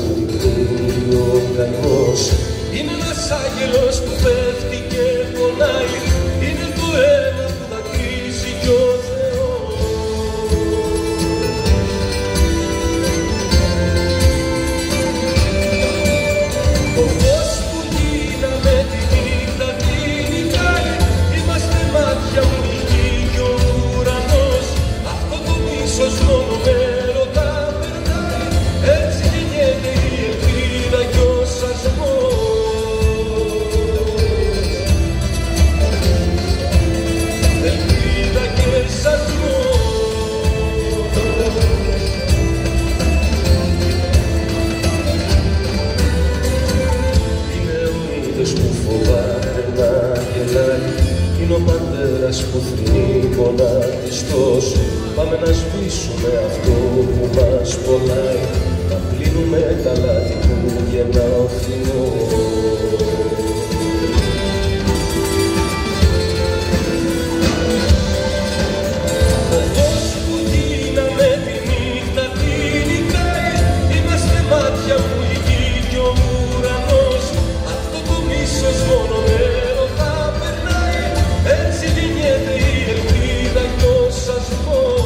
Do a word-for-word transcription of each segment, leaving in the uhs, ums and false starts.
πνίγει ο καημός. Είναι ένας άγγελος που πέφτει και πονάει, είναι το αίμα που δακρύζει κι ο Θεός. Το φως που γίναμε τη νύχτα τη νικάει, είμαστε μάτια μου η γη κι ο ουρανός. Αυτό το μίσος μόνο με ρωτά περνάει, έτσι γεννιέται η ελπίδα κι ο σασμός. Ελπίδα και σασμός. Είναι ο ήλιος που φοβάται να γελάει, είναι ο πατέρας που θρηνεί γονατιστός. Πάμε να σβήσουμε αυτό που μας πονάει, να πλύνουμε τα λάθη που γεννά ο θυμός. Το φως που γίναμε τη νύχτα τη νικάει, είμαστε μάτια που η γη κι ο ουρανός. Αυτό το μίσος μόνο με ρωτά περνάει, έτσι γεννιέται η ελπίδα κι ο σασμός.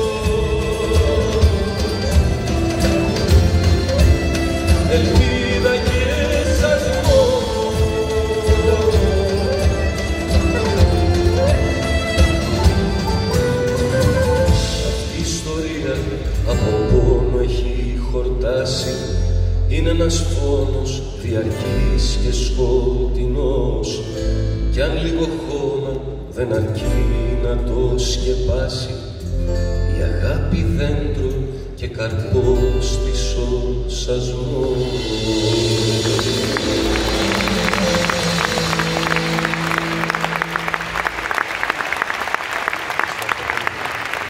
Ελπίδα και σασμός. Αυτή η ιστορία από πόνο έχει χορτάσει, είναι ένας φόνος διαρκής και σκοτεινός. Κι αν λίγο χώμα δεν αρκεί να το σκεπάσει, η αγάπη δέντρο και καρπός της ο σασμός.